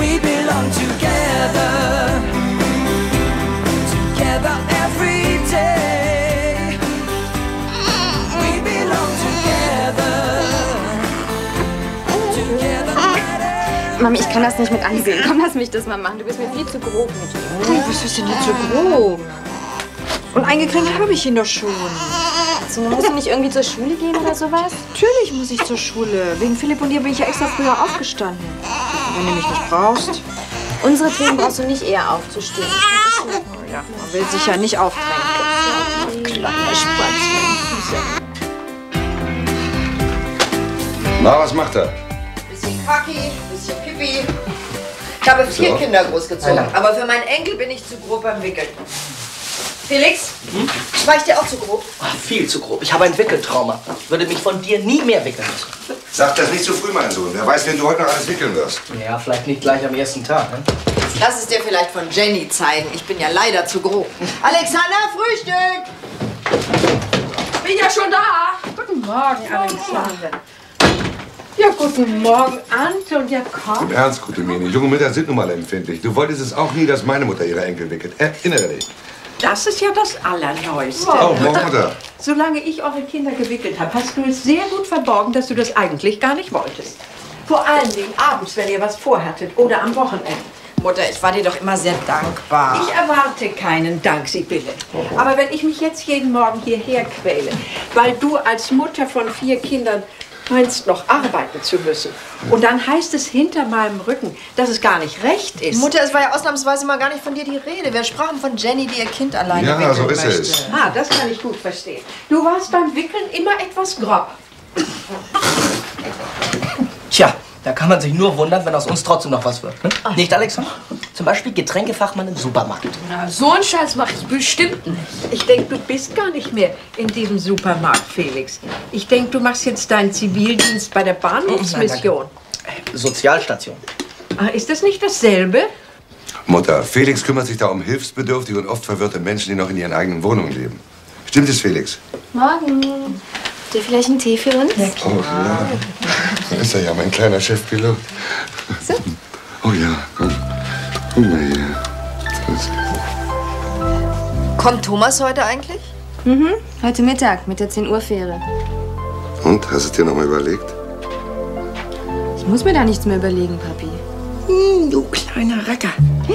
We belong together, together every day. We belong together, together. Mami, ich kann das nicht mit ansehen. Komm, lass mich das mal machen. Du bist mir viel zu grob mit ihm. Oh, was ist denn nicht so grob? Und eingeklemmt habe ich ihn doch schon. Also, musst du nicht irgendwie zur Schule gehen oder sowas? Natürlich muss ich zur Schule. Wegen Philipp und dir bin ich ja extra früher aufgestanden. Wenn du mich nicht brauchst. Unsere Themen brauchst du nicht eher aufzustehen. Oh ja, man will sich ja nicht aufdrängen. Kleiner Spatz. Na, was macht er? Bisschen Kaki, bisschen Pipi. Ich habe 4 Kinder großgezogen, aber für meinen Enkel bin ich zu grob beim Wickeln. Felix, war ich dir auch zu grob? Ach, viel zu grob. Ich habe ein Wickeltrauma. Ich würde mich von dir nie mehr wickeln müssen. Sag das nicht zu früh, mein Sohn. Wer weiß, wenn du heute noch alles wickeln wirst. Ja, vielleicht nicht gleich am ersten Tag, ne? Lass es dir vielleicht von Jenny zeigen. Ich bin ja leider zu grob. Alexander, Frühstück! Bin ja schon da. Guten Morgen, Alexander. Ja, guten Morgen, Ante und ja, komm. Im Ernst, gute Mene. Junge Mütter sind nun mal empfindlich. Du wolltest es auch nie, dass meine Mutter ihre Enkel wickelt. Erinnere dich. Das ist ja das Allerneueste. Oh, Mutter. Solange ich eure Kinder gewickelt habe, hast du es sehr gut verborgen, dass du das eigentlich gar nicht wolltest. Vor allen Dingen abends, wenn ihr was vorhattet oder am Wochenende. Mutter, ich war dir doch immer sehr dankbar. Ich erwarte keinen Dank, Sibylle. Aber wenn ich mich jetzt jeden Morgen hierher quäle, weil du als Mutter von 4 Kindern meinst, noch arbeiten zu müssen. Und dann heißt es hinter meinem Rücken, dass es gar nicht recht ist. Mutter, es war ja ausnahmsweise mal gar nicht von dir die Rede. Wir sprachen von Jenny, die ihr Kind alleine wickeln so ist möchte. es. Ah, das kann ich gut verstehen. Du warst beim Wickeln immer etwas grob. Tja, da kann man sich nur wundern, wenn aus uns trotzdem noch was wird. Ne? Nicht, Alexander? Zum Beispiel Getränkefachmann im Supermarkt. Na, so einen Scheiß mache ich bestimmt nicht. Ich denke, du bist gar nicht mehr in diesem Supermarkt, Felix. Ich denke, du machst jetzt deinen Zivildienst bei der Bahnhofsmission. Sozialstation. Ah, ist das nicht dasselbe? Mutter, Felix kümmert sich da um hilfsbedürftige und oft verwirrte Menschen, die noch in ihren eigenen Wohnungen leben. Stimmt es, Felix? Morgen. Habt ihr vielleicht einen Tee für uns? Oh ja, da ist er ja, mein kleiner Chefpilot. So. Oh ja, komm. Guck mal hier. Kommt Thomas heute eigentlich? Mhm, heute Mittag mit der 10-Uhr-Fähre. Und, hast du es dir noch mal überlegt? Ich muss mir da nichts mehr überlegen, Papi. Du kleiner Racker.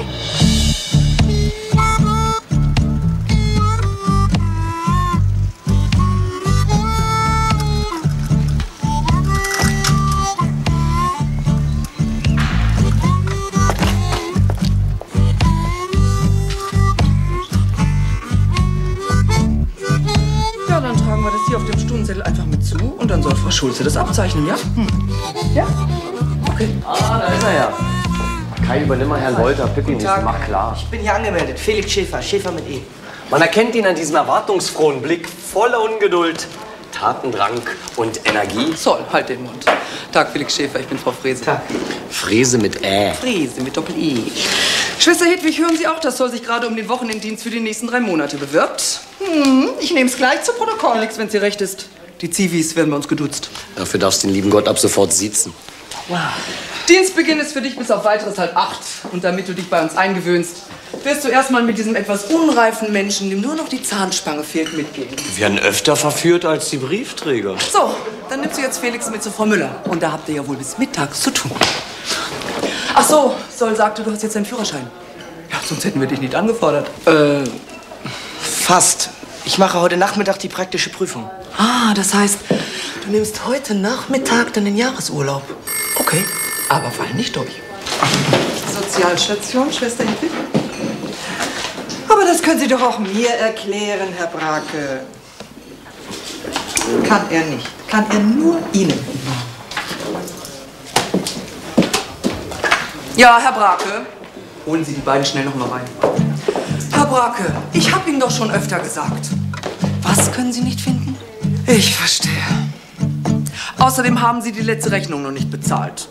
Ja, dann tragen wir das hier auf dem Stundenzettel einfach mit zu und dann soll Frau Schulze das abzeichnen, ja? Ja? Okay. Ah, da ist er ja. Kai, übernimm mal Herrn Wolter, Pippi nicht, mach klar. Ich bin hier angemeldet. Felix Schäfer, Schäfer mit E. Man erkennt ihn an diesem erwartungsfrohen Blick, voller Ungeduld, Tatendrang und Energie. Zoll, halt den Mund. Tag, Felix Schäfer, ich bin Frau Frese. Tag. Frese mit Frese mit Doppel-I. Schwester Hedwig, hören Sie auch, dass Zoll sich gerade um den Wochenenddienst für die nächsten 3 Monate bewirbt? Ich nehme es gleich zu Protokoll. Alex, wenn es dir recht ist. Die Zivis werden bei uns geduzt. Dafür darfst du den lieben Gott ab sofort siezen. Dienstbeginn ist für dich bis auf weiteres 7:30. Und damit du dich bei uns eingewöhnst, wirst du erstmal mit diesem etwas unreifen Menschen, dem nur noch die Zahnspange fehlt, mitgehen. Wir werden öfter verführt als die Briefträger. So, dann nimmst du jetzt Felix mit zu Frau Müller. Und da habt ihr ja wohl bis mittags zu tun. Ach so, Sol sagte, du hast jetzt deinen Führerschein. Ja, sonst hätten wir dich nicht angefordert. Fast. Ich mache heute Nachmittag die praktische Prüfung. Ah, das heißt, du nimmst heute Nachmittag dann den Jahresurlaub. Okay, aber fall nicht durch. Sozialstation, Schwester Hedwig? Aber das können Sie doch auch mir erklären, Herr Brake. Kann er nicht. Kann er nur Ihnen. Ja, Herr Brake. Holen Sie die beiden schnell noch mal rein. Herr Brake, ich habe Ihnen doch schon öfter gesagt. Was können Sie nicht finden? Ich verstehe. Außerdem haben Sie die letzte Rechnung noch nicht bezahlt.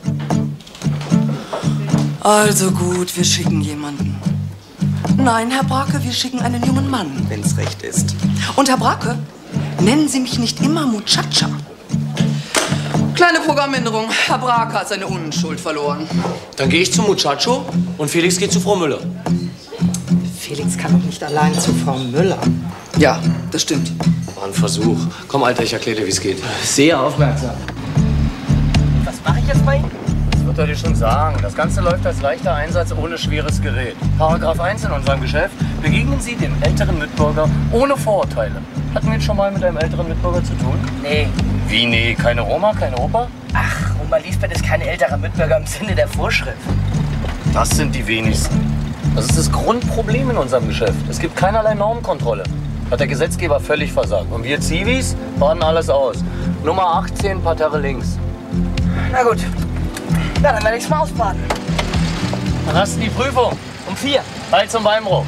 Also gut, wir schicken jemanden. Nein, Herr Brake, wir schicken einen jungen Mann, wenn es recht ist. Und Herr Brake, nennen Sie mich nicht immer Muchacha. Kleine Programmänderung. Herr Brake hat seine Unschuld verloren. Dann gehe ich zu Muchacho und Felix geht zu Frau Müller. Felix kann doch nicht allein zu Frau Müller. Ja, das stimmt. War ein Versuch. Komm, Alter, ich erkläre dir, wie es geht. Sehr aufmerksam. Was mache ich jetzt bei Ihnen? Das wird er dir schon sagen. Das Ganze läuft als leichter Einsatz ohne schweres Gerät. Paragraph 1 in unserem Geschäft. Begegnen Sie dem älteren Mitbürger ohne Vorurteile. Hatten wir jetzt schon mal mit einem älteren Mitbürger zu tun? Nee. Wie, nee? Keine Oma, keine Opa? Ach, Oma Lisbeth ist kein älterer Mitbürger im Sinne der Vorschrift. Das sind die wenigsten. Das ist das Grundproblem in unserem Geschäft. Es gibt keinerlei Normkontrolle. Hat der Gesetzgeber völlig versagt. Und wir Zivis baden alles aus. Nummer 18, Parterre links. Na gut. Ja, dann werde ich's mal ausbaden. Wann hast du die Prüfung? Um 4. Bald zum Beinbruch.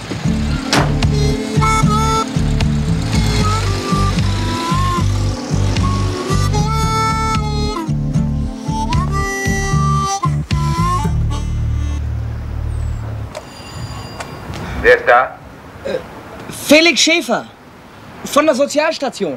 Wer ist da? Felix Schäfer. Von der Sozialstation.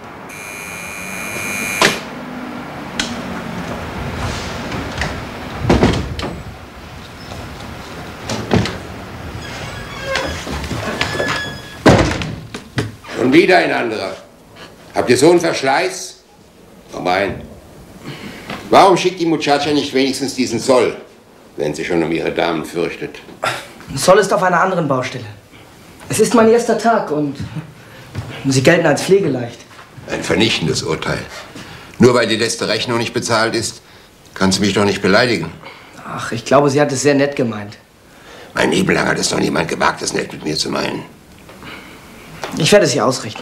Schon wieder ein anderer. Habt ihr so einen Verschleiß? Komm rein. Warum schickt die Muchacha nicht wenigstens diesen Soll, wenn sie schon um ihre Damen fürchtet? Soll ist auf einer anderen Baustelle. Es ist mein erster Tag und Sie gelten als pflegeleicht. Ein vernichtendes Urteil. Nur weil die letzte Rechnung nicht bezahlt ist, kannst du mich doch nicht beleidigen. Ach, ich glaube, sie hat es sehr nett gemeint. Mein Leben lang hat es noch niemand gewagt, das nett mit mir zu meinen. Ich werde es ihr ausrichten.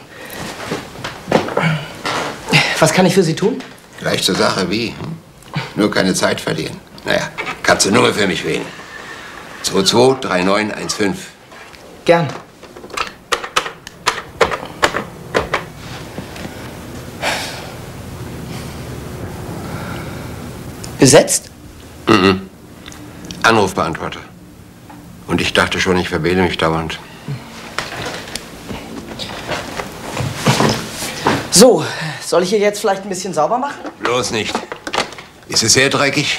Was kann ich für Sie tun? Gleich zur Sache, wie? Nur keine Zeit verlieren. Naja, kannst du Nummer für mich wählen. 223915. Gern. Besetzt? Mhm. Anrufbeantworter. Und ich dachte schon, ich verwähle mich dauernd. So, soll ich hier jetzt vielleicht ein bisschen sauber machen? Bloß nicht. Ist es sehr dreckig?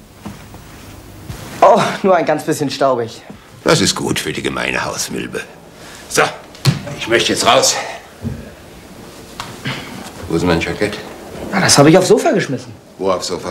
Oh, nur ein ganz bisschen staubig. Das ist gut für die gemeine Hausmilbe. So, ich möchte jetzt raus. Wo ist mein Jackett? Na, das habe ich aufs Sofa geschmissen. Wo aufs Sofa?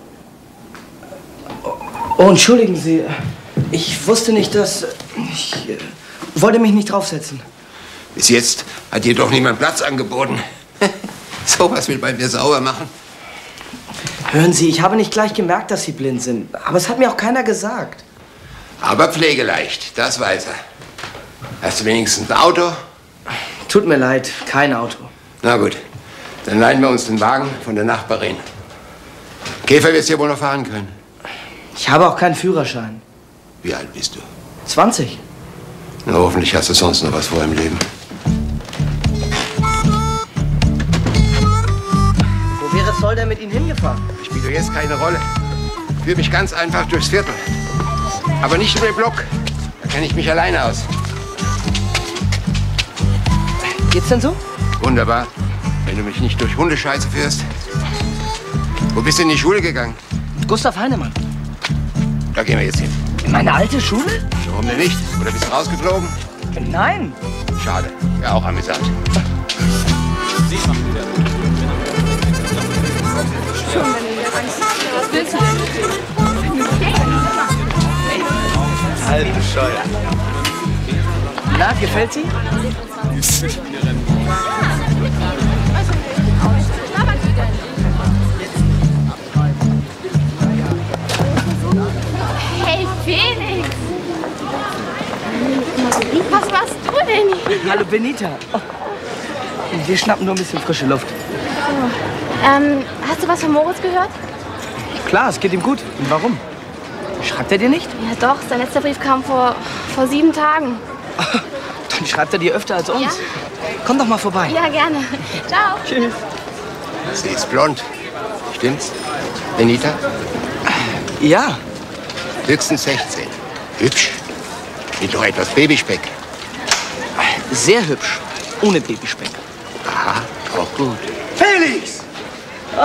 Oh, entschuldigen Sie. Ich wusste nicht, dass... Ich wollte mich nicht draufsetzen. Bis jetzt hat dir doch niemand Platz angeboten. Sowas will bei mir sauer machen. Hören Sie, ich habe nicht gleich gemerkt, dass Sie blind sind. Aber es hat mir auch keiner gesagt. Aber pflegeleicht, das weiß er. Hast du wenigstens ein Auto? Tut mir leid, kein Auto. Na gut, dann leihen wir uns den Wagen von der Nachbarin. Käfer wirst du ja wohl noch fahren können. Ich habe auch keinen Führerschein. Wie alt bist du? 20. Na, hoffentlich hast du sonst noch was vor im Leben. Wo wäre Zoll denn mit Ihnen hingefahren? Spielt doch jetzt keine Rolle. Führ mich ganz einfach durchs Viertel. Aber nicht über den Block. Da kenne ich mich alleine aus. Geht's denn so? Wunderbar. Wenn du mich nicht durch Hundescheiße führst. Wo bist du in die Schule gegangen? Gustav Heinemann. Da gehen wir jetzt hin. In meine alte Schule? Warum denn nicht? Oder bist du rausgeflogen? Nein. Schade. Ja, auch amüsant. Was willst du denn? Alte Scheuer. Na, gefällt sie? Hey, Felix! Was machst du denn hier? Hallo, Benita. Oh. Wir schnappen nur ein bisschen frische Luft. Hast du was von Moritz gehört? Klar, es geht ihm gut. Und warum? Schreibt er dir nicht? Ja doch, sein letzter Brief kam vor 7 Tagen. Dann schreibt er dir öfter als uns. Ja? Komm doch mal vorbei. Ja, gerne. Ciao. Tschüss. Sie ist blond. Stimmt's, Benita? Ja. Höchstens 16. Hübsch. Mit noch etwas Babyspeck. Sehr hübsch. Ohne Babyspeck. Aha, auch gut. Felix! Oh, Felix!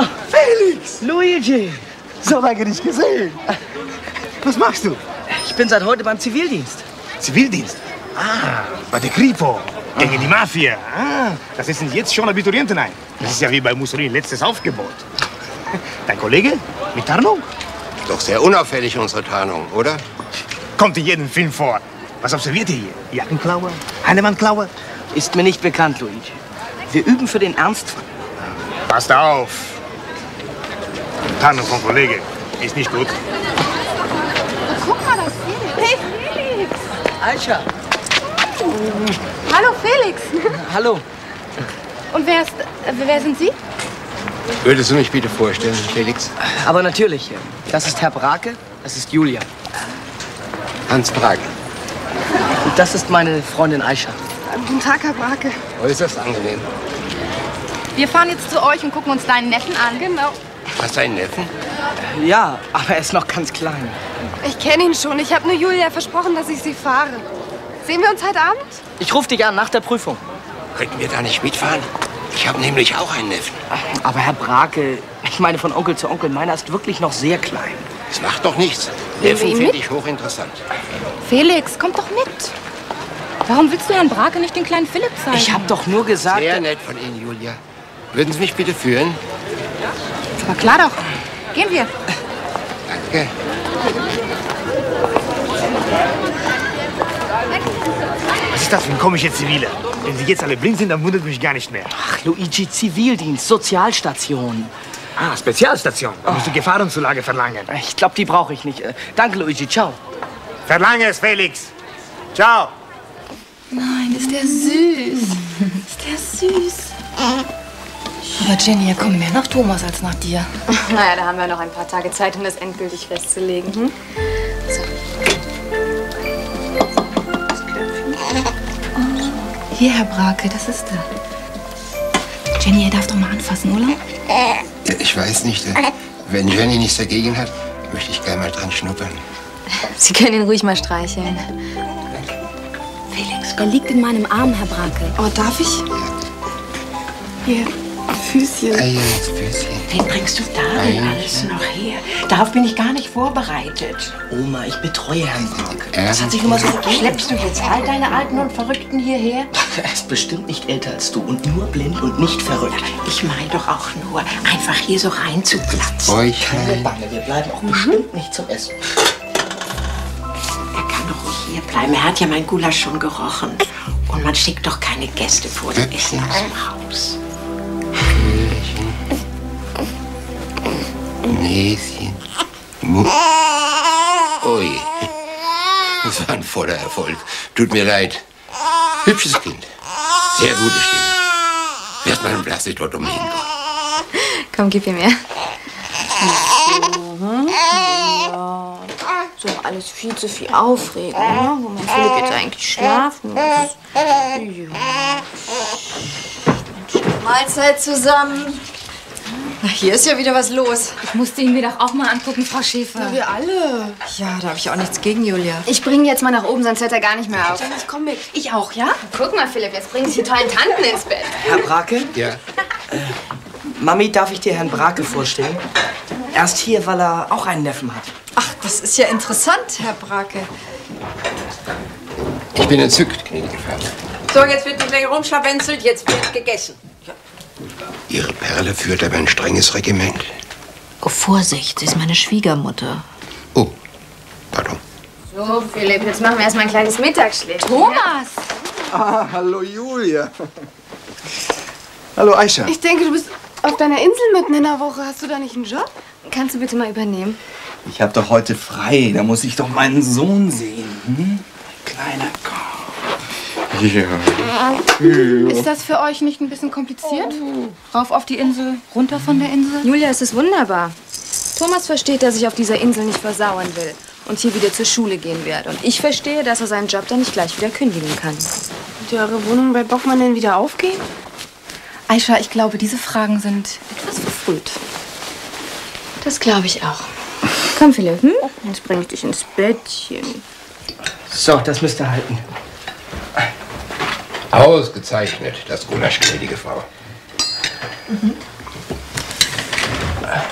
Felix! Luigi! So lange nicht gesehen. Was machst du? Ich bin seit heute beim Zivildienst. Zivildienst? Ah, bei der Kripo. Gegen die Mafia. Ah, das setzen jetzt schon Abiturienten ein. Das ist ja wie bei Mussolini letztes Aufgebot. Dein Kollege? Mit Tarnung? Doch sehr unauffällig, unsere Tarnung, oder? Kommt in jedem Film vor. Was observiert ihr hier? Jackenklauer? Heinemann-Klauer? Ist mir nicht bekannt, Luigi. Wir üben für den Ernstfall. Passt auf. Tarnung vom Kollege ist nicht gut. Guck mal, das Felix. Hey, Felix. Aisha. Hallo, Felix. Hallo. Und wer sind Sie? Würdest du mich bitte vorstellen, Felix? Aber natürlich. Das ist Herr Brake, das ist Julia. Hans Brake. Und das ist meine Freundin Aisha. Guten Tag, Herr Brake. Äußerst angenehm. Wir fahren jetzt zu euch und gucken uns deinen Neffen an. Genau. Hast du einen Neffen? Ja, aber er ist noch ganz klein. Ich kenne ihn schon. Ich habe nur Julia versprochen, dass ich sie fahre. Sehen wir uns heute Abend? Ich rufe dich an nach der Prüfung. Könnten wir da nicht mitfahren? Ich habe nämlich auch einen Neffen. Aber Herr Brake, ich meine von Onkel zu Onkel, meiner ist wirklich noch sehr klein. Das macht doch nichts. Nehmen wir Neffen ihn finde mit? ich hochinteressant. Felix, komm doch mit. Warum willst du Herrn Brake nicht den kleinen Philipp zeigen? Ich habe doch nur gesagt... Sehr nett von Ihnen, Julia. Würden Sie mich bitte führen? Aber klar doch. Gehen wir. Danke. Was ist das für ein komischer Ziviler? Wenn Sie jetzt alle blind sind, dann wundert mich gar nicht mehr. Ach, Luigi, Zivildienst, Sozialstation. Ah, Spezialstation. Da musst du Gefahrenzulage verlangen. Ich glaube, die brauche ich nicht. Danke, Luigi. Ciao. Verlange es, Felix. Ciao. Nein, ist der süß. Ist der süß. Aber Jenny, hier kommen mehr nach Thomas als nach dir. Naja, da haben wir noch ein paar Tage Zeit, um das endgültig festzulegen. Hm? So. Oh, hier, Herr Brake, das ist er. Jenny, er darf doch mal anfassen, oder? Ich weiß nicht. Wenn Jenny nichts dagegen hat, möchte ich gerne mal dran schnuppern. Sie können ihn ruhig mal streicheln. Felix, der liegt in meinem Arm, Herr Brake. Oh, darf ich? Hier, Füßchen. Füßchen. Wen bringst du da denn alles noch her? Darauf bin ich gar nicht vorbereitet. Oma, ich betreue Herrn Brake. Das hat sich nur mal so gegeben. Schleppst du jetzt all deine Alten und Verrückten hierher? Er ist bestimmt nicht älter als du und nur blind und nicht verrückt. Ich meine doch auch nur, einfach hier so reinzuplatzen. Keine Bange, wir bleiben auch bestimmt nicht zum Essen. Er kann doch ruhig hier bleiben. Er hat ja mein Gulasch schon gerochen. Und man schickt doch keine Gäste vor dem Essen aus dem Haus. Näschen. Ui. Das war ein voller Erfolg. Tut mir leid. Hübsches Kind. Sehr gute Stimme. Wird man blass sich dort umhin. Komm, gib ihm her. Ja. So alles viel zu viel Aufregung, ne? Wo mein Philipp jetzt eigentlich schlafen muss. Mahlzeit zusammen. Na, hier ist ja wieder was los. Ich musste ihn mir doch auch mal angucken, Frau Schäfer. Ja, wir alle. Ja, da habe ich auch nichts gegen, Julia. Ich bringe jetzt mal nach oben, sonst hört er gar nicht mehr auf. Ich komm mit. Ich auch, ja? Guck mal, Philipp, jetzt bringen Sie die tollen Tanten ins Bett. Herr Brake? Ja. Mami, darf ich dir Herrn Brake vorstellen? Er ist hier, weil er auch einen Neffen hat. Ach, das ist ja interessant, Herr Brake. Ich bin entzückt, gnädige Vater. So, jetzt wird nicht länger rumschlawenzelt, jetzt wird gegessen. Ihre Perle führt aber ein strenges Regiment. Oh, Vorsicht, sie ist meine Schwiegermutter. Oh, pardon. So, Philipp, jetzt machen wir erstmal ein kleines Mittagsschläfchen. Thomas! Ah, hallo Julia. Hallo Aisha. Ich denke, du bist auf deiner Insel mitten in der Woche. Hast du da nicht einen Job? Kannst du bitte mal übernehmen? Ich hab doch heute frei. Da muss ich doch meinen Sohn sehen. Hm? Kleiner Kopf. Ja. Ist das für euch nicht ein bisschen kompliziert? Rauf auf die Insel, runter von der Insel? Julia, es ist wunderbar. Thomas versteht, dass ich auf dieser Insel nicht versauern will und hier wieder zur Schule gehen werde. Und ich verstehe, dass er seinen Job dann nicht gleich wieder kündigen kann. Wird eure Wohnung bei Bockmann denn wieder aufgehen? Aisha, ich glaube, diese Fragen sind etwas verfrüht. Das glaube ich auch. Komm, Philipp, Jetzt bringe ich dich ins Bettchen. So, das müsste halten. Ausgezeichnet, das Gulasch, gnädige Frau.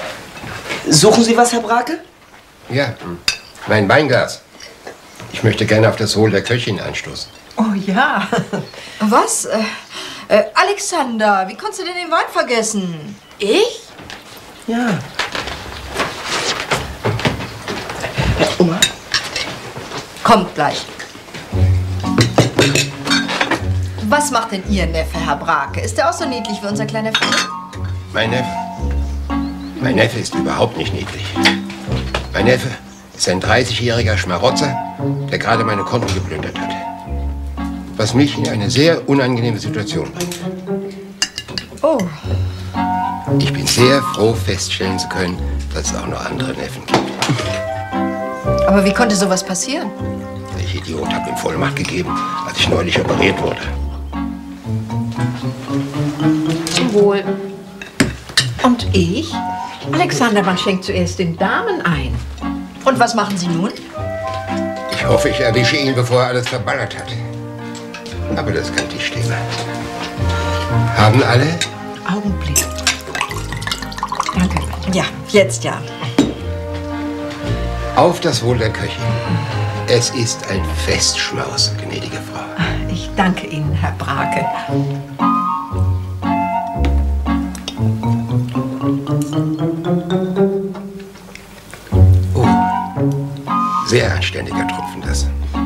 Suchen Sie was, Herr Brake? Ja, mein Weinglas. Ich möchte gerne auf das Wohl der Köchin anstoßen. Oh ja. Was? Alexander, wie konntest du denn den Wein vergessen? Ich? Ja. Oma? Kommt gleich. Was macht denn Ihr Neffe, Herr Brake? Ist der auch so niedlich wie unser kleiner Philipp? Mein Neffe? Mein Neffe ist überhaupt nicht niedlich. Mein Neffe ist ein 30-jähriger Schmarotzer, der gerade meine Konten geplündert hat. Was mich in eine sehr unangenehme Situation bringt. Oh. Ich bin sehr froh, feststellen zu können, dass es auch noch andere Neffen gibt. Aber wie konnte sowas passieren? Ich Idiot habe ihm Vollmacht gegeben, als ich neulich operiert wurde. Zum Wohl. Und ich? Alexander, man schenkt zuerst den Damen ein. Und was machen Sie nun? Ich hoffe, ich erwische ihn, bevor er alles verballert hat. Aber das kann Tischthema. Haben alle? Augenblick. Danke. Ja, jetzt ja. Auf das Wohl der Köchin. Es ist ein Festschmaus, gnädige Frau. Ich danke Ihnen, Herr Brake. Oh, sehr anständiger Tropfen das.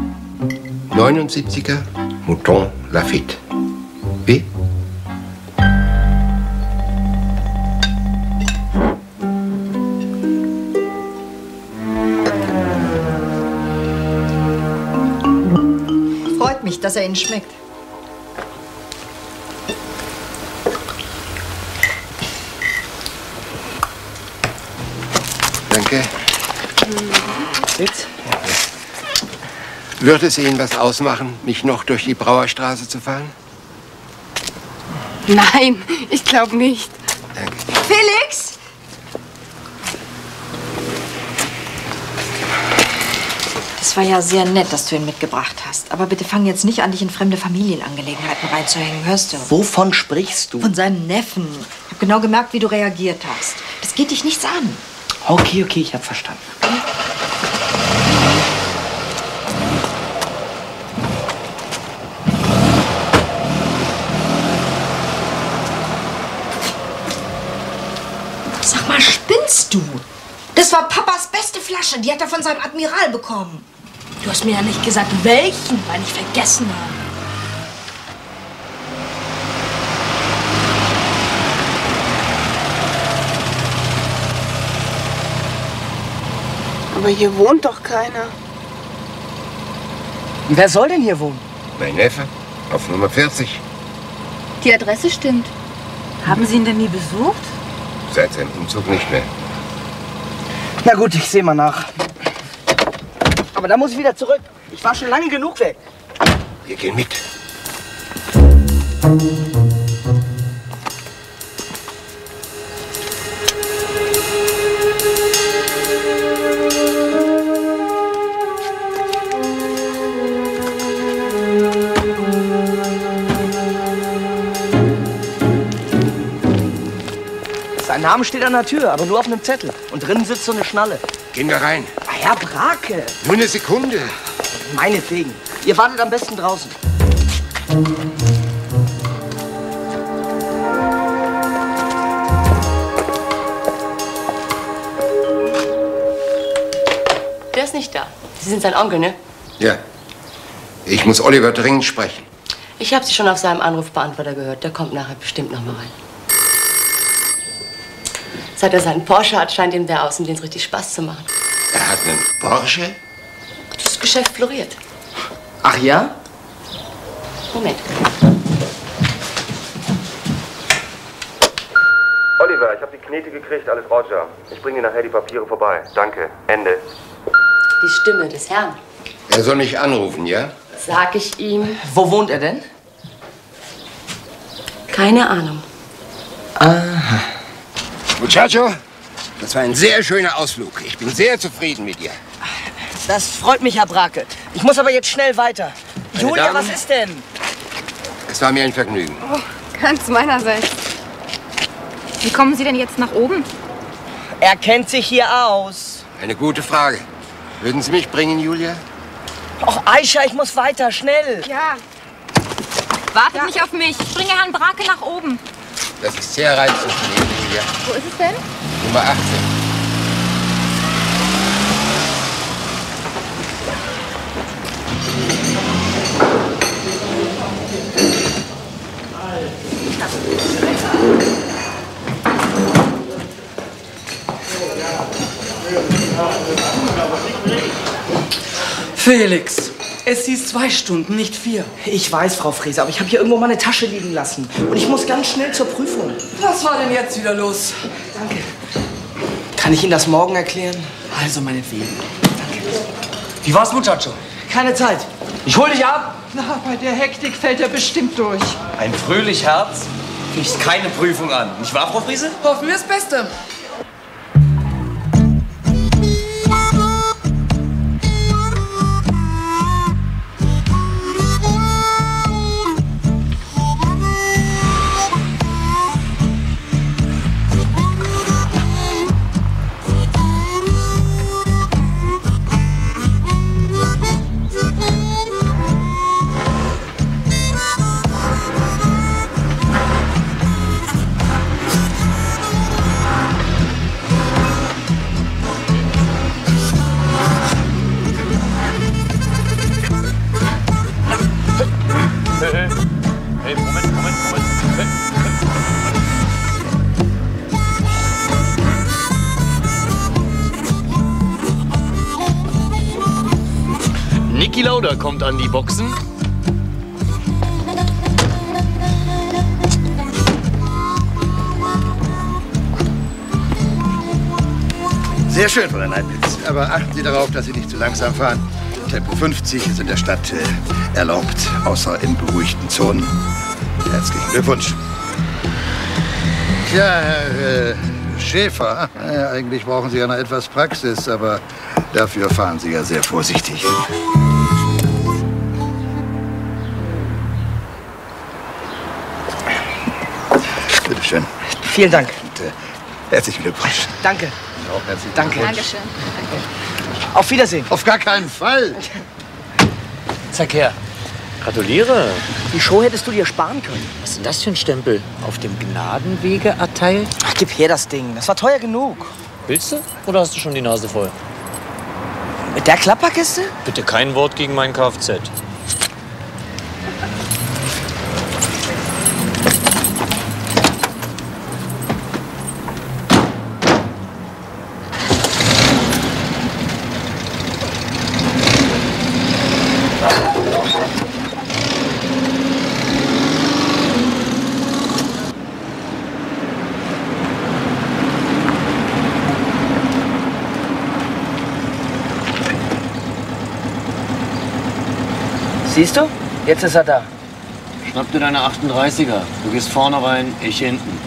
79er Mouton Lafitte. Wie? Freut mich, dass er Ihnen schmeckt. Danke. Sitz. Wird es Ihnen was ausmachen, mich noch durch die Brauerstraße zu fahren? Nein, ich glaube nicht. Danke. Felix! Das war ja sehr nett, dass du ihn mitgebracht hast. Aber bitte fang jetzt nicht an, dich in fremde Familienangelegenheiten reinzuhängen, hörst du? Wovon sprichst du? Von seinem Neffen. Ich habe genau gemerkt, wie du reagiert hast. Das geht dich nichts an. Okay, ich habe verstanden. Sag mal, spinnst du? Das war Papas beste Flasche. Die hat er von seinem Admiral bekommen. Du hast mir ja nicht gesagt, welchen, weil ich vergessen habe. Aber hier wohnt doch keiner. Wer soll denn hier wohnen? Mein Neffe, auf Nummer 40. Die Adresse stimmt. Haben Sie ihn denn nie besucht? Seit seinem Umzug nicht mehr. Na gut, ich sehe mal nach. Aber da muss ich wieder zurück. Ich war schon lange genug weg. Wir gehen mit. Sein Name steht an der Tür, aber nur auf einem Zettel. Und drinnen sitzt so eine Schnalle. Gehen wir rein. Ah, Herr Brake. Nur eine Sekunde. Meinetwegen. Ihr wartet am besten draußen. Der ist nicht da. Sie sind sein Onkel, ne? Ja. Ich muss Oliver dringend sprechen. Ich habe Sie schon auf seinem Anrufbeantworter gehört. Der kommt nachher bestimmt noch mal rein. Seit er seinen Porsche hat, scheint ihm der Außendienst richtig Spaß zu machen. Er hat einen Porsche? Das Geschäft floriert. Ach ja? Moment. Oliver, ich habe die Knete gekriegt, alles Roger. Ich bringe dir nachher die Papiere vorbei. Danke. Ende. Die Stimme des Herrn. Er soll mich anrufen, ja? Sag ich ihm. Wo wohnt er denn? Keine Ahnung. Aha. Muchacho, das war ein sehr schöner Ausflug. Ich bin sehr zufrieden mit dir. Das freut mich, Herr Brake. Ich muss aber jetzt schnell weiter. Meine Julia, Damen, was ist denn? Es war mir ein Vergnügen. Oh, ganz meinerseits. Wie kommen Sie denn jetzt nach oben? Er kennt sich hier aus. Eine gute Frage. Würden Sie mich bringen, Julia? Och, Aisha, ich muss weiter, schnell. Ja. Wartet nicht auf mich. Ich bringe Herrn Brake nach oben. Das ist sehr reizend von Ihnen, Julia. Wo ist es denn? Nummer 18. Felix, es hieß 2 Stunden, nicht 4. Ich weiß, Frau Frese, aber ich habe hier irgendwo meine Tasche liegen lassen. Und ich muss ganz schnell zur Prüfung. Was war denn jetzt wieder los? Danke. Kann ich Ihnen das morgen erklären? Also meinetwegen. Danke. Wie war's, Muchacho? Keine Zeit. Ich hol dich ab. Na, bei der Hektik fällt er bestimmt durch. Ein fröhlich Herz ficht keine Prüfung an. Nicht wahr, Frau Friese? Hoffen wir das Beste. Niki Lauda kommt an die Boxen. Sehr schön, Fräulein Leibniz. Aber achten Sie darauf, dass Sie nicht zu langsam fahren. Tempo 50 ist in der Stadt erlaubt, außer in beruhigten Zonen. Herzlichen Glückwunsch. Tja, Herr Schäfer, eigentlich brauchen Sie ja noch etwas Praxis, aber dafür fahren Sie ja sehr vorsichtig. Bitte schön. Vielen Dank. Und, herzlichen Glückwunsch. Danke. Auch herzlichen Danke. Glückwunsch. Dankeschön. Auf Wiedersehen. Auf gar keinen Fall. Zeig her. Gratuliere. Die Show hättest du dir sparen können. Was ist denn das für ein Stempel? Auf dem Gnadenwege erteilt? Ach, gib her das Ding. Das war teuer genug. Willst du? Oder hast du schon die Nase voll? Mit der Klapperkiste? Bitte kein Wort gegen mein Kfz. Siehst du? Jetzt ist er da. Schnapp dir deine 38er. Du gehst vorne rein, ich hinten.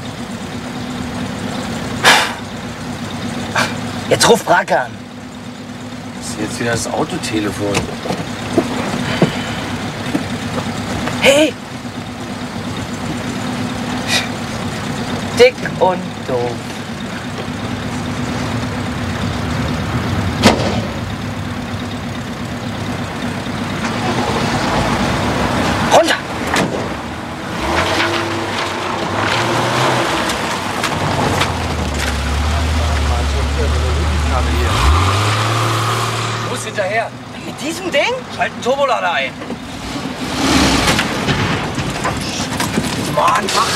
Jetzt ruf Brake an. Das ist jetzt wieder das Autotelefon. Hey! Dick und doof. Runter! Du musst hinterher. Mit diesem Ding? Schalt einen Turbolader ein. Mann, mach!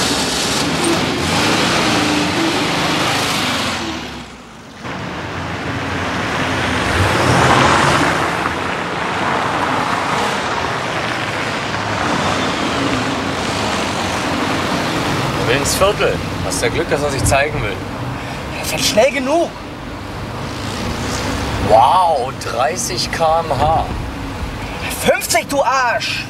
Er will ins Viertel. Hast ja Glück, dass er sich zeigen will. Er fährt schnell genug. Wow, 30 km/h. 50, du Arsch!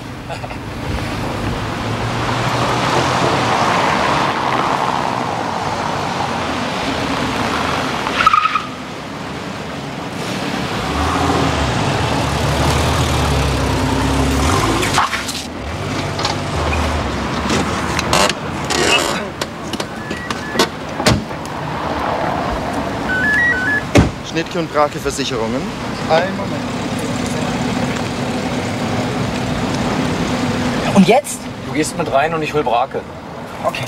Knitke und Brake Versicherungen. Einen Moment. Und jetzt? Du gehst mit rein und ich hol Brake. Okay.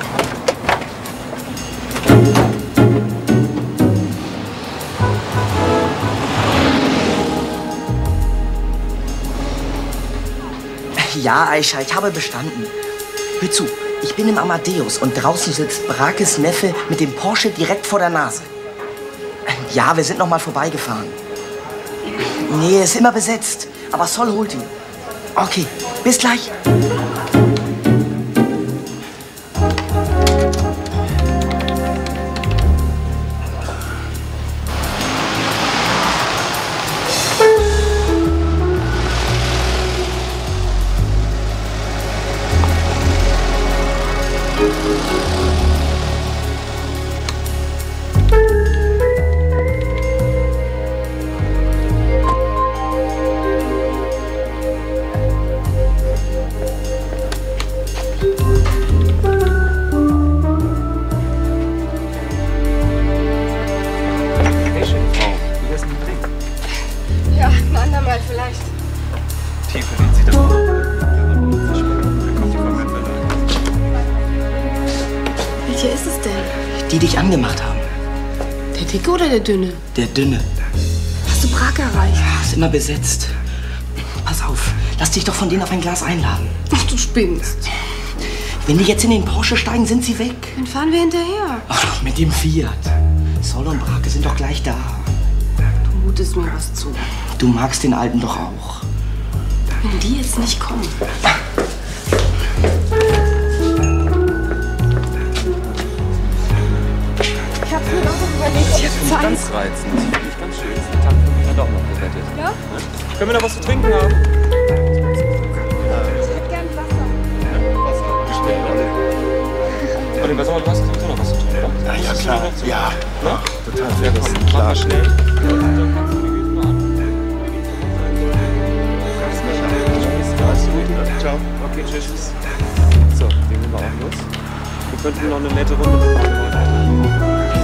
Ja, Aisha, ich habe bestanden. Hör zu, ich bin im Amadeus und draußen sitzt Brakes Neffe mit dem Porsche direkt vor der Nase. Ja, wir sind noch mal vorbeigefahren. Nee, ist immer besetzt, aber Sol holt ihn. Okay, bis gleich. Ja, ein andermal vielleicht. Welcher ist es denn? Die dich angemacht haben. Der Dicke oder der Dünne? Der Dünne. Hast du Brake erreicht? Ja, ist immer besetzt. Pass auf, lass dich doch von denen auf ein Glas einladen. Ach, du spinnst. Wenn die jetzt in den Porsche steigen, sind sie weg. Dann fahren wir hinterher. Ach, mit dem Fiat. Sol und Brake sind doch gleich da. Du mutest mir was zu. Du magst den Alten doch auch. Wenn die jetzt nicht kommen. Ich hab's mir doch überlegt. Ich hab Zeit. Ganz reizend. Finde ich ganz schön. Ist der Tag für mich ja doch noch gerettet. Ja? Können wir noch was zu trinken haben? Ich hätte gern Wasser. Olli, was soll, du hast sowieso noch was zu tun, oder? Ja, klar. Ja, total fair. Das klar. Schnell. Ciao. Okay, tschüss. So, den nehmen wir auch los. Wir könnten noch eine nette Runde machen.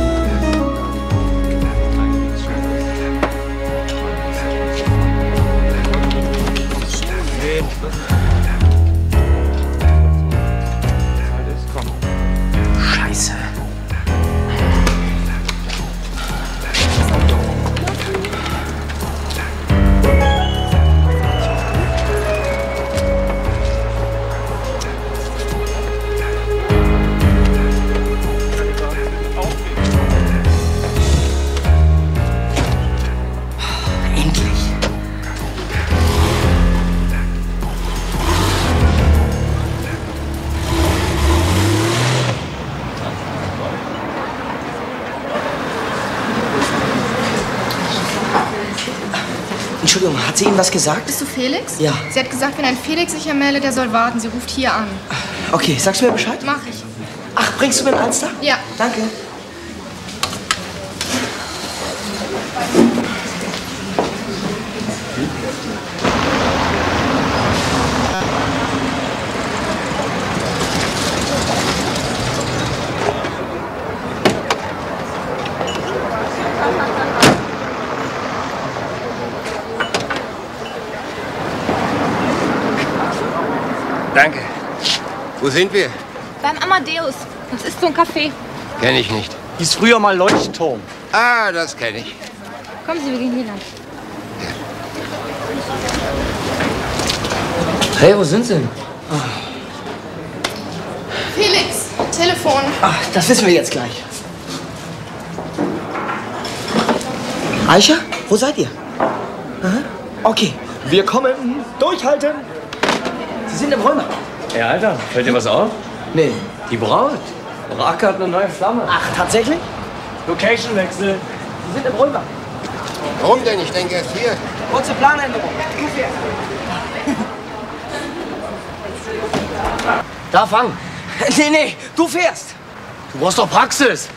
Scheiße. Entschuldigung, hat sie Ihnen was gesagt? Bist du Felix? Ja. Sie hat gesagt, wenn ein Felix sich ermeldet, der soll warten. Sie ruft hier an. Okay, sagst du mir Bescheid? Mach ich. Ach, bringst du mir ein Alster? Ja. Danke. Danke. Wo sind wir? Beim Amadeus. Das ist so ein Café. Kenn ich nicht. Hieß früher mal Leuchtturm. Ah, das kenne ich. Kommen Sie, wir gehen hier lang. Hey, wo sind Sie denn? Felix, Telefon. Ach, das wissen wir jetzt gleich. Aisha, wo seid ihr? Aha. Okay, wir kommen. Durchhalten. Sie sind im Römer. Ey, Alter, fällt dir was auf? Nee. Die Braut. Brake hat eine neue Flamme. Ach, tatsächlich? Location-Wechsel. Sie sind im Römer. Warum denn? Ich denke erst hier. Kurze Planänderung. Du fährst. Da, fang. Nee, du fährst. Du brauchst doch Praxis.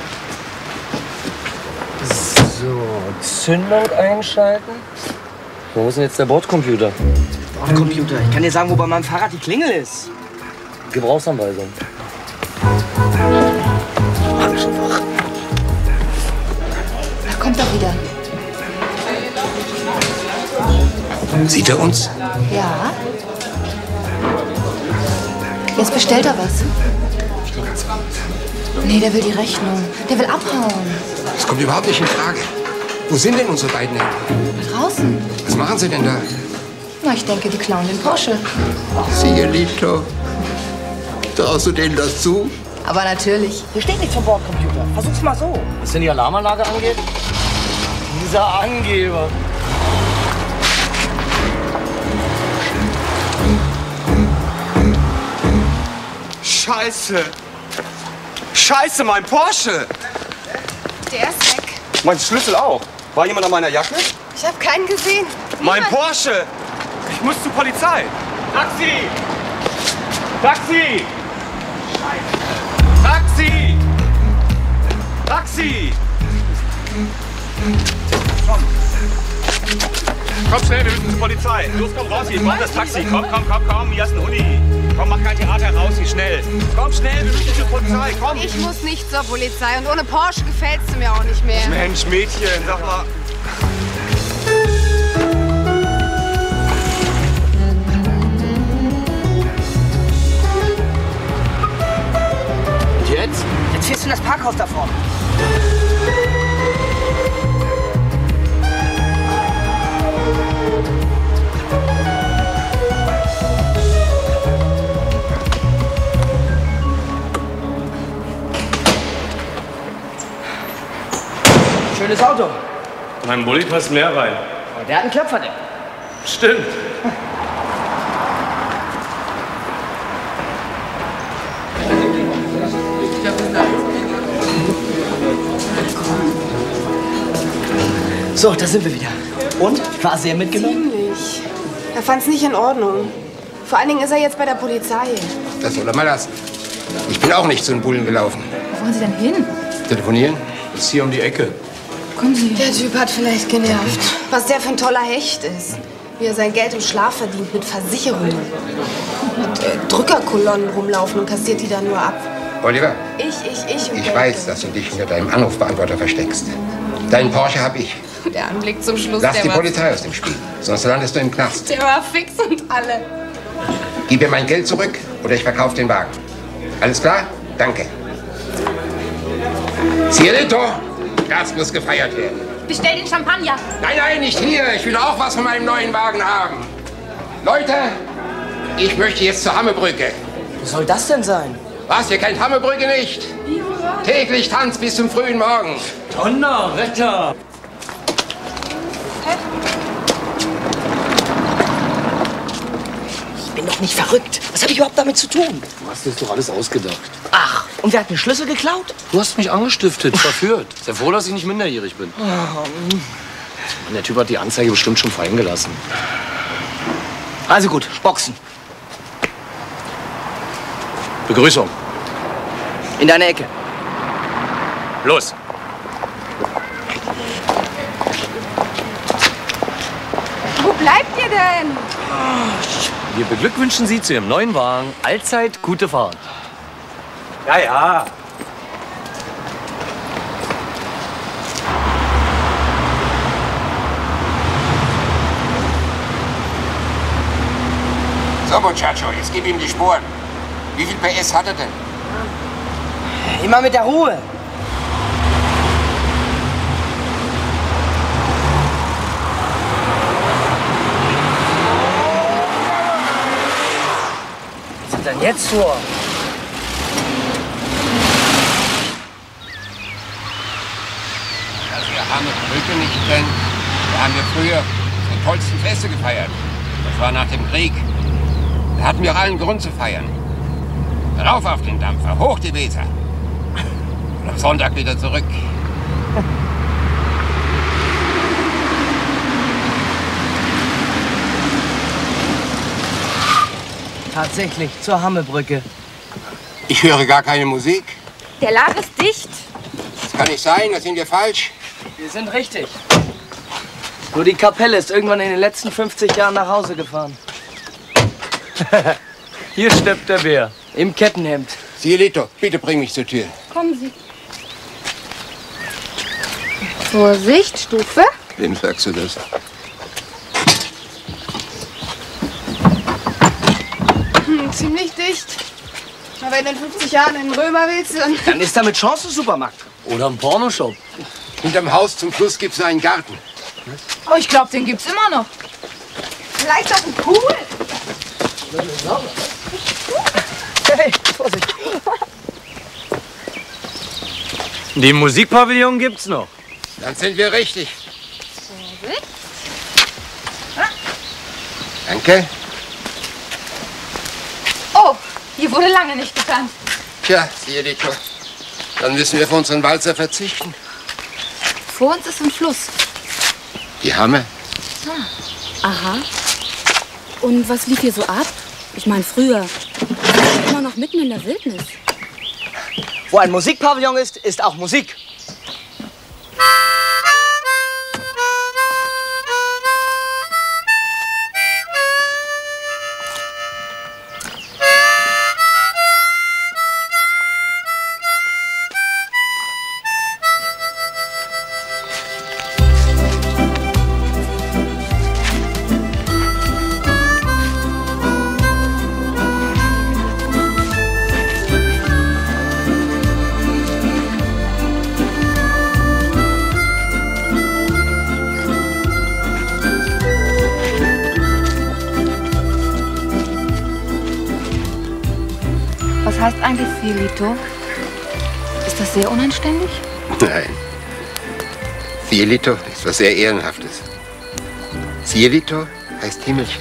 So, Zündung einschalten. Wo ist denn jetzt der Bordcomputer? Bordcomputer? Ich kann dir sagen, wo bei meinem Fahrrad die Klingel ist. Gebrauchsanweisung. Ach, kommt doch wieder. Sieht er uns? Ja. Jetzt bestellt er was. Nee, der will die Rechnung. Der will abhauen. Das kommt überhaupt nicht in Frage. Wo sind denn unsere beiden Eltern? Draußen. Was machen sie denn da? Na, ich denke, die klauen den Porsche. Cielito, traust du denen das zu? Aber natürlich. Hier steht nichts vom Bordcomputer. Versuch's mal so. Was denn die Alarmanlage angeht? Dieser Angeber. Scheiße! Scheiße, mein Porsche! Der ist weg. Mein Schlüssel auch. War jemand an meiner Jacke? Ich habe keinen gesehen. Mein Porsche! Ich muss zur Polizei! Taxi! Taxi! Taxi! Taxi! Komm! Komm schnell, wir müssen zur Polizei. Los, komm raus hier, ich brauch das Taxi. Komm, hier ist ein Huni. Komm, mach kein Theater raus hier, schnell. Komm schnell, wir müssen zur Polizei, komm. Ich muss nicht zur Polizei und ohne Porsche gefällst du mir auch nicht mehr. Mensch, Mädchen, sag mal. Und jetzt? Jetzt fährst du in das Parkhaus da vorne. Schönes Auto. Mein Bulli passt mehr rein. Aber der hat einen Klopferdeck. Stimmt. So, da sind wir wieder. Und? War sehr mitgenommen? Ziemlich. Er fand's nicht in Ordnung. Vor allen Dingen ist er jetzt bei der Polizei. Das soll er mal lassen. Ich bin auch nicht zu den Bullen gelaufen. Wo wollen Sie denn hin? Telefonieren? Das ist hier um die Ecke. Kommen Sie. Der Typ hat vielleicht genervt. Was der für ein toller Hecht ist. Wie er sein Geld im Schlaf verdient mit Versicherungen. Mit Drückerkolonnen rumlaufen und kassiert die dann nur ab. Oliver, Ich und ich Geld. weiß, dass du dich hinter deinem Anrufbeantworter versteckst. Deinen Porsche habe ich. Der Anblick zum Schluss, Lass der die war... Polizei aus dem Spiel, sonst landest du im Knast. Der war fix und alle. Gib mir mein Geld zurück oder ich verkaufe den Wagen. Alles klar? Danke. Cielito, das muss gefeiert werden. Bestell den Champagner. Nein, nicht hier. Ich will auch was von meinem neuen Wagen haben. Leute, ich möchte jetzt zur Hammebrücke. Was soll das denn sein? Was, ihr kennt Hammebrücke nicht? Täglich Tanz bis zum frühen Morgen. Donnerwetter! Ich bin doch nicht verrückt. Was habe ich überhaupt damit zu tun? Du hast das doch alles ausgedacht. Ach, und wer hat den Schlüssel geklaut? Du hast mich angestiftet, verführt. Sehr froh, dass ich nicht minderjährig bin. Und der Typ hat die Anzeige bestimmt schon fallen gelassen. Also gut, Boxen. Begrüßung. In deine Ecke. Los. Wo bleibt ihr denn? Wir beglückwünschen Sie zu Ihrem neuen Wagen. Allzeit gute Fahrt. Ja, ja. So, Muchacho, jetzt gib ihm die Sporen. Wie viel PS hat er denn? Immer mit der Ruhe. Was ist denn jetzt vor? Dass wir Hammebrücke nicht kennen, da haben wir früher die tollsten Feste gefeiert. Das war nach dem Krieg. Da hatten wir auch allen Grund zu feiern. Rauf auf den Dampfer, hoch die Weser. Und am Sonntag wieder zurück. Tatsächlich, zur Hammelbrücke. Ich höre gar keine Musik. Der Laden ist dicht. Das kann nicht sein, da sind wir falsch. Wir sind richtig. Nur die Kapelle ist irgendwann in den letzten 50 Jahren nach Hause gefahren. Hier steppt der Bär. Im Kettenhemd. Cielito, bitte bring mich zur Tür. Kommen Sie. Vorsicht, Stufe. Wem sagst du das? Ziemlich dicht. Aber wenn du in 50 Jahren in den Römer willst, dann ist da mit Chance ein Supermarkt. Oder ein Pornoshop. Hinterm Haus zum Fluss gibt's einen Garten. Oh, ich glaube, den gibt's immer noch. Vielleicht auch ein Pool. Hey, Vorsicht. Den Musikpavillon gibt's noch. Dann sind wir richtig. Danke. Oh, hier wurde lange nicht getanzt. Tja, Cielito, dann müssen wir auf unseren Walzer verzichten. Vor uns ist ein Fluss. Die Hamme. Aha. Und was lief hier so ab? Ich meine, früher. Wir sind immer noch mitten in der Wildnis. Wo ein Musikpavillon ist, ist auch Musik. Was heißt eigentlich Cielito? Ist das sehr unanständig? Nein. Cielito ist was sehr Ehrenhaftes. Cielito heißt Himmelchen.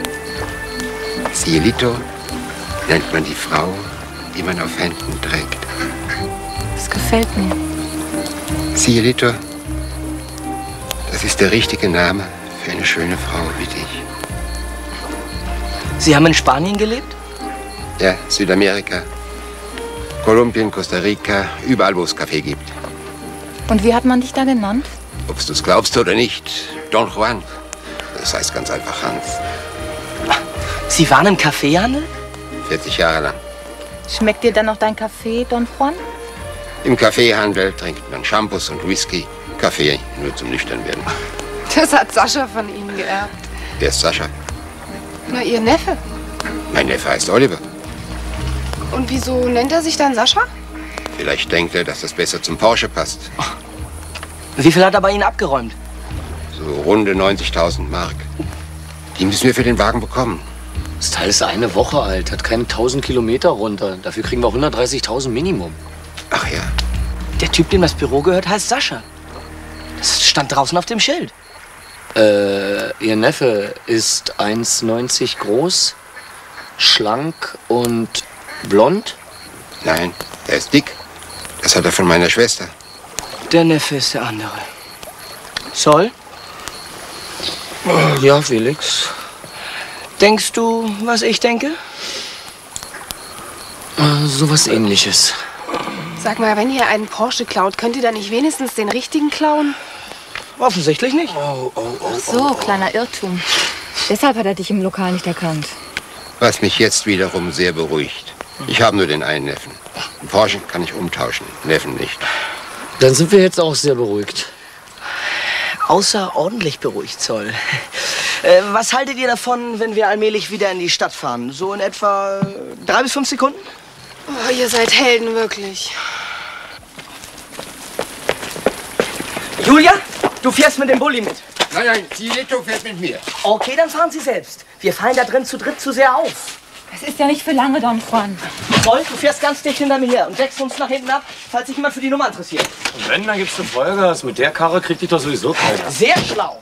Cielito nennt man die Frau, die man auf Händen trägt. Das gefällt mir. Cielito, das ist der richtige Name für eine schöne Frau wie dich. Sie haben in Spanien gelebt? Ja, Südamerika. Kolumbien, Costa Rica, überall, wo es Kaffee gibt. Und wie hat man dich da genannt? Ob du es glaubst oder nicht, Don Juan. Das heißt ganz einfach Hans. Sie waren im Kaffeehandel? 40 Jahre lang. Schmeckt dir dann noch dein Kaffee, Don Juan? Im Kaffeehandel trinkt man Shampoos und Whisky. Kaffee nur zum Nüchternwerden. Das hat Sascha von Ihnen geerbt. Wer ist Sascha? Na, Ihr Neffe. Mein Neffe heißt Oliver. Und wieso nennt er sich dann Sascha? Vielleicht denkt er, dass das besser zum Porsche passt. Wie viel hat er bei Ihnen abgeräumt? So runde 90.000 Mark. Die müssen wir für den Wagen bekommen. Das Teil ist eine Woche alt, hat keine 1000 Kilometer runter. Dafür kriegen wir 130.000 Minimum. Ach ja. Der Typ, dem das Büro gehört, heißt Sascha. Das stand draußen auf dem Schild. Ihr Neffe ist 1,90 groß, schlank und blond? Nein, er ist dick. Das hat er von meiner Schwester. Der Neffe ist der andere. Sol? Ja, Felix. Denkst du, was ich denke? Sowas Ähnliches. Sag mal, wenn ihr einen Porsche klaut, könnt ihr da nicht wenigstens den richtigen klauen? Offensichtlich nicht. Ach so, kleiner Irrtum. Deshalb hat er dich im Lokal nicht erkannt. Was mich jetzt wiederum sehr beruhigt. Ich habe nur den einen Neffen. Einen Porsche kann ich umtauschen, Neffen nicht. Dann sind wir jetzt auch sehr beruhigt. Außerordentlich beruhigt, Zoll. Was haltet ihr davon, wenn wir allmählich wieder in die Stadt fahren? So in etwa 3 bis 5 Sekunden? Oh, ihr seid Helden, wirklich. Julia, du fährst mit dem Bulli mit. Nein, nein, Cielito fährt mit mir. Okay, dann fahren Sie selbst. Wir fallen da drin zu dritt zu sehr auf. Es ist ja nicht für lange, Don Juan. Zoll, du fährst ganz dicht hinter mir her und deckst uns nach hinten ab, falls sich jemand für die Nummer interessiert. Und wenn, dann gibt's eine Vollgas. Mit der Karre kriegt dich doch sowieso keiner. Sehr schlau.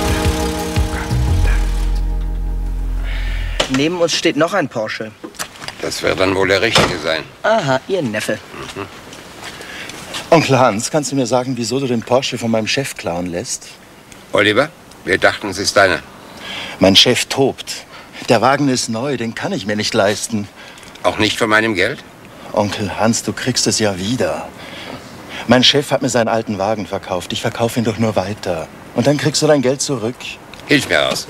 Neben uns steht noch ein Porsche. Das wird dann wohl der Richtige sein. Aha, Ihr Neffe. Mhm. Onkel Hans, kannst du mir sagen, wieso du den Porsche von meinem Chef klauen lässt? Oliver, wir dachten, es ist deiner. Mein Chef tobt. Der Wagen ist neu, den kann ich mir nicht leisten. Auch nicht von meinem Geld? Onkel Hans, du kriegst es ja wieder. Mein Chef hat mir seinen alten Wagen verkauft. Ich verkaufe ihn doch nur weiter. Und dann kriegst du dein Geld zurück. Hilf mir aus.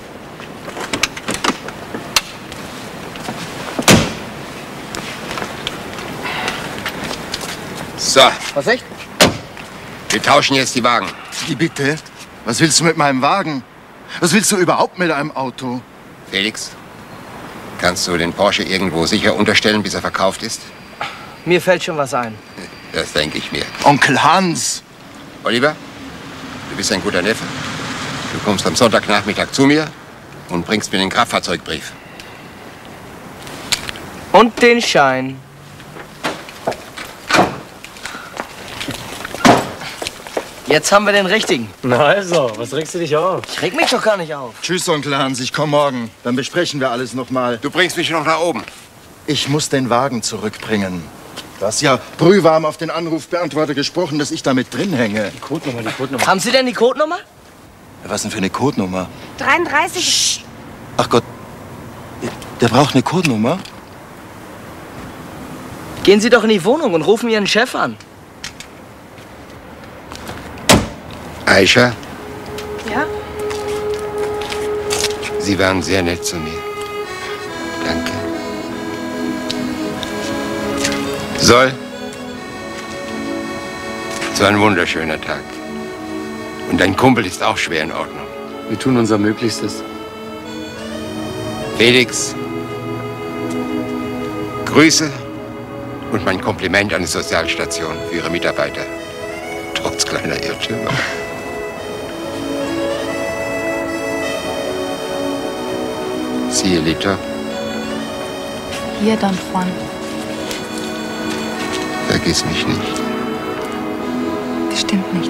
So. Was, echt? Wir tauschen jetzt die Wagen. Wie bitte? Was willst du mit meinem Wagen? Was willst du überhaupt mit einem Auto? Felix, kannst du den Porsche irgendwo sicher unterstellen, bis er verkauft ist? Mir fällt schon was ein. Das denke ich mir. Onkel Hans! Oliver, du bist ein guter Neffe. Du kommst am Sonntagnachmittag zu mir und bringst mir den Kraftfahrzeugbrief. Und den Schein. Jetzt haben wir den richtigen. Na also, was regst du dich auf? Ich reg mich doch gar nicht auf. Tschüss, Onkel Hans, ich komm morgen. Dann besprechen wir alles noch mal. Du bringst mich noch nach oben. Ich muss den Wagen zurückbringen. Du hast ja brühwarm auf den Anrufbeantworter gesprochen, dass ich damit drin hänge. Die Codenummer. Haben Sie denn die Codenummer? Was denn für eine Codenummer? 33. Ach Gott, der braucht eine Codenummer? Gehen Sie doch in die Wohnung und rufen Ihren Chef an. Aisha, Ja? Sie waren sehr nett zu mir. Danke. Sol, es war ein wunderschöner Tag. Und dein Kumpel ist auch schwer in Ordnung. Wir tun unser Möglichstes. Felix, Grüße und mein Kompliment an die Sozialstation für ihre Mitarbeiter. Trotz kleiner Irrtümer. Cielito, Hier, Don Juan. vergiss mich nicht. Bestimmt nicht.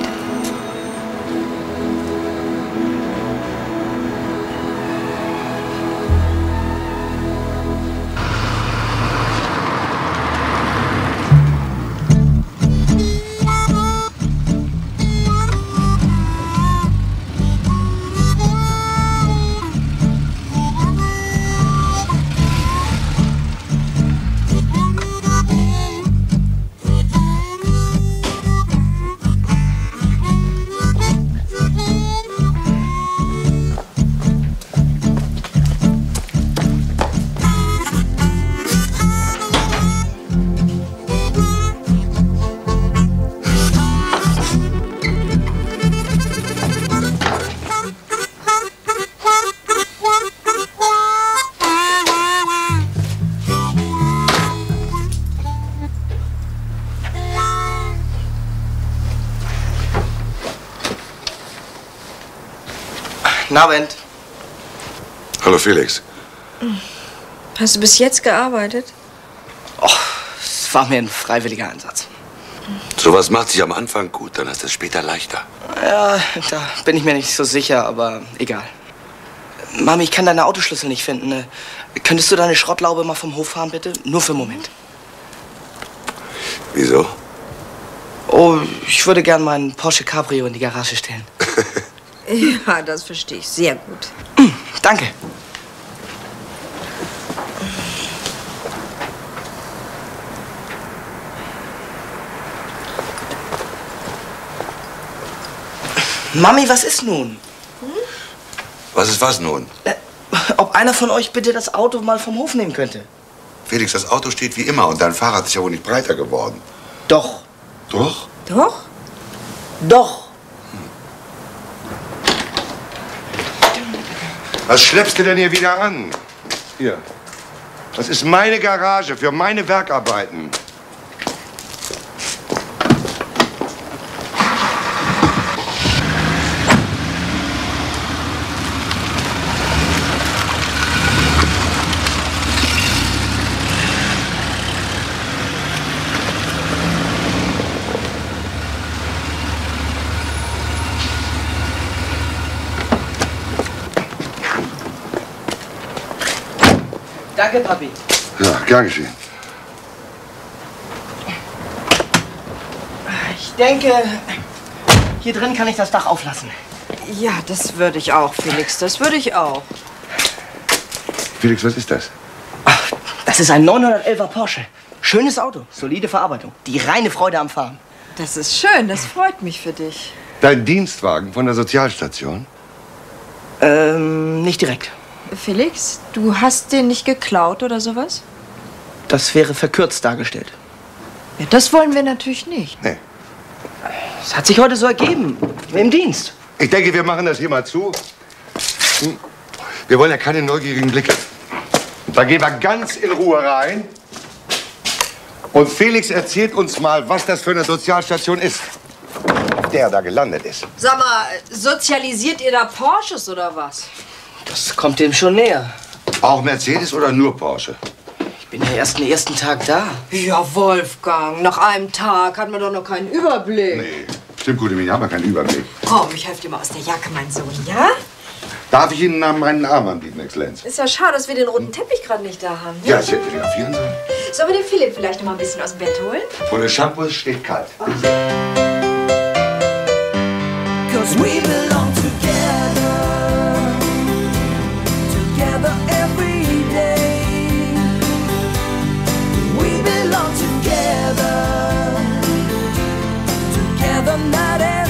Guten Abend. Hallo Felix. Hast du bis jetzt gearbeitet? Es war mir ein freiwilliger Einsatz. Sowas macht sich am Anfang gut, dann ist es später leichter. Ja, da bin ich mir nicht so sicher, aber egal. Mami, ich kann deine Autoschlüssel nicht finden. Könntest du deine Schrottlaube mal vom Hof fahren, bitte? Nur für einen Moment. Wieso? Oh, ich würde gern meinen Porsche Cabrio in die Garage stellen. Ja, das verstehe ich sehr gut. Danke. Mami, was ist nun? Was ist was nun? Ob einer von euch bitte das Auto mal vom Hof nehmen könnte? Felix, das Auto steht wie immer und dein Fahrrad ist ja wohl nicht breiter geworden. Doch. Doch? Doch? Doch. Was schleppst du denn hier wieder an? Hier. Das ist meine Garage für meine Werkarbeiten. Danke, Papi. Ja, gern geschehen. Ich denke, hier drin kann ich das Dach auflassen. Ja, das würde ich auch, Felix. Das würde ich auch. Felix, was ist das? Das ist ein 911er Porsche. Schönes Auto, solide Verarbeitung. Die reine Freude am Fahren. Das ist schön, das freut mich für dich. Dein Dienstwagen von der Sozialstation? Nicht direkt. Felix, du hast den nicht geklaut oder sowas? Das wäre verkürzt dargestellt. Ja, das wollen wir natürlich nicht. Nee. Es hat sich heute so ergeben, im Dienst. Ich denke, wir machen das hier mal zu. Wir wollen ja keine neugierigen Blicke. Da gehen wir ganz in Ruhe rein. Und Felix erzählt uns mal, was das für eine Sozialstation ist, auf der er da gelandet ist. Sag mal, sozialisiert ihr da Porsches oder was? Das kommt dem schon näher. Auch Mercedes oder nur Porsche? Ich bin ja erst den ersten Tag da. Ja, Wolfgang, nach einem Tag hat man doch noch keinen Überblick. Nee, stimmt, gute Miene, haben wir keinen Überblick. Komm, ich helfe dir mal aus der Jacke, mein Sohn, ja? Darf ich Ihnen meinen Arm anbieten, Exzellenz? Ist ja schade, dass wir den roten Teppich gerade nicht da haben. Ja, ich hätte fotografieren sollen. Sollen wir den Philipp vielleicht noch mal ein bisschen aus dem Bett holen? Und das Shampoo steht kalt. Cause we belong together, together every day. We belong together, together night and